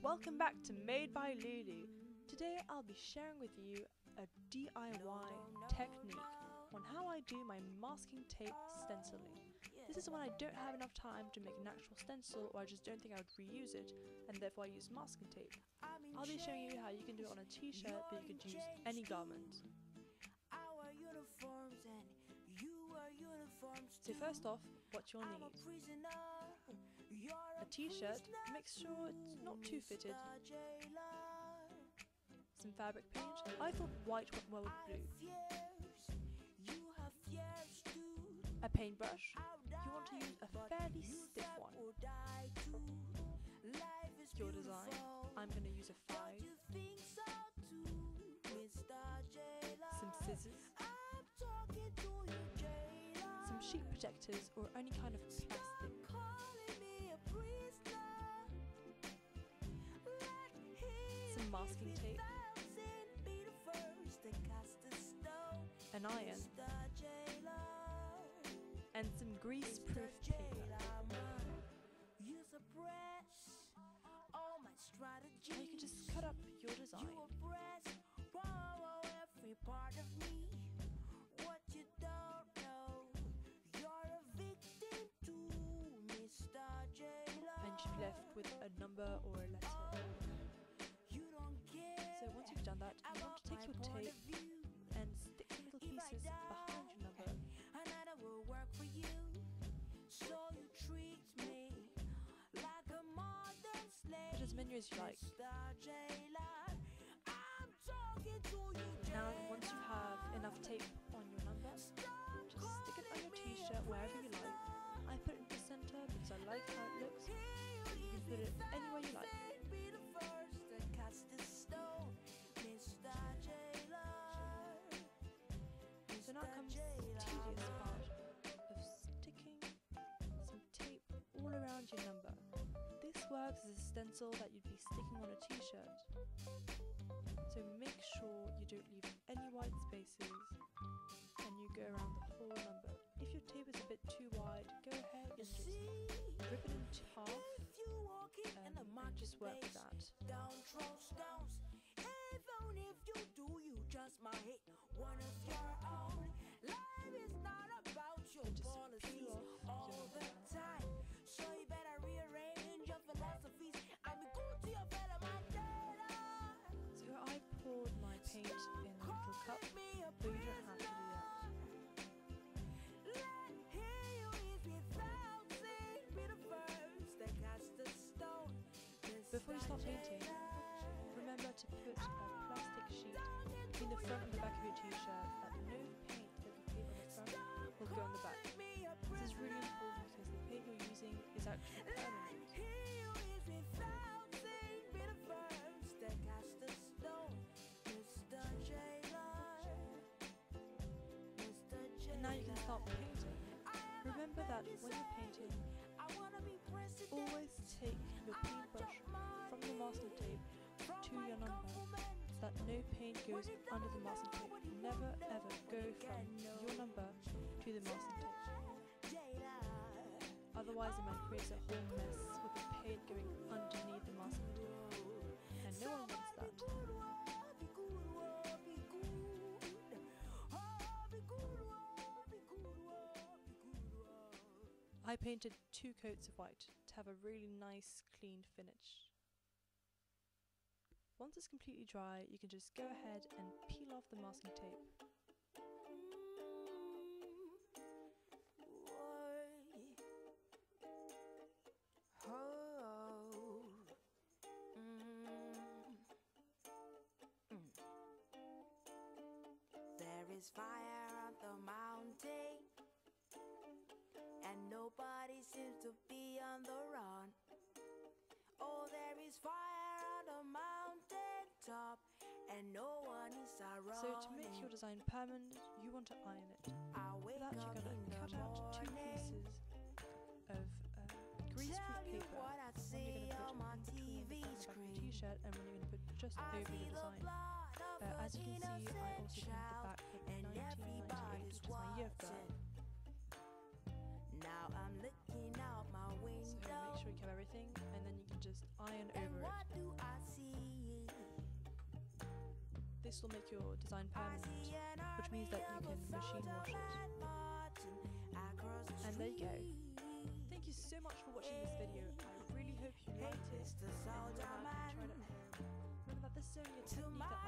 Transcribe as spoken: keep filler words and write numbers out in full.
Welcome back to Made by Lulu. Today I'll be sharing with you a D I Y technique on how I do my masking tape stenciling. This is when I don't have enough time to make an actual stencil, or I just don't think I would reuse it, and therefore I use masking tape. I'll be showing you how you can do it on a t-shirt, but you could use any garment. So first off, what you'll need: a t-shirt, make sure it's not too fitted, some fabric paint. I thought white went well with blue, a paintbrush. You want to use a fairly stiff one. Your Desigh. I'm going to use a five. Some scissors. Some sheet protectors or any kind of plastic. Some masking tape. An iron. And some grease-proof paper. Now you can just cut up your design. And you'll be left with a number or a letter. So once you've done that, you want to take your tape and stick some little pieces behind your number. Put as many as you like. Now once you have enough tape on your number, just stick it on your t-shirt wherever you like. I put it in the centre because I like how it looks. You can put it anywhere you like. So now comes the tedious part of sticking some tape all around your number. This works as a stencil that you'd be sticking on a t-shirt. So make sure you don't leave any white spaces and you go around the whole number. If your tape is a bit too wide, go ahead and just rip it into half um, and just work with that. Even if you do, you just might hit one of your own. Life is not about your policies all the time, so you better rearrange your philosophies. I mean, go to your fellow my data. So I poured my paint in a little cup, but you don't have to do that. Before you start painting, remember to put a plastic sheet between the front and the back of your t-shirt, that no paint that you paint on the front will go on the back. This is really important because the paint you're using is actually permanent. And now you can start painting. Remember that when you're painting, always take your paintbrush from the masking tape to your number, so that no paint goes under the masking tape. Never ever go from your number to the masking tape. Otherwise it might create a whole mess with the paint going underneath the masking tape. And no one wants that. I painted two coats of white to have a really nice clean finish. Once it's completely dry, you can just go ahead and peel off the masking tape. There is fire on the mountain, and nobody seems to be on the run. Oh, there is fire on the mountain top, and no one is around. So to make your design permanent, you want to iron it. For that, you're going to cut out two pieces of uh, greaseproof paper. One you're going to put in between the front and back of your t-shirt, and one you're going to put just over your design. Uh, as you can see, I also painted the back with nineteen ninety-eight, which is my year of birth. Now I'm looking out my window. So make sure you cover everything, and then you can just iron And over what it. do I see? This will make your design permanent, which means that you can machine wash it. And there you go. Thank you so much for watching this video. I really hope you liked it and you went out and tried it out. Remember that this is only a technique that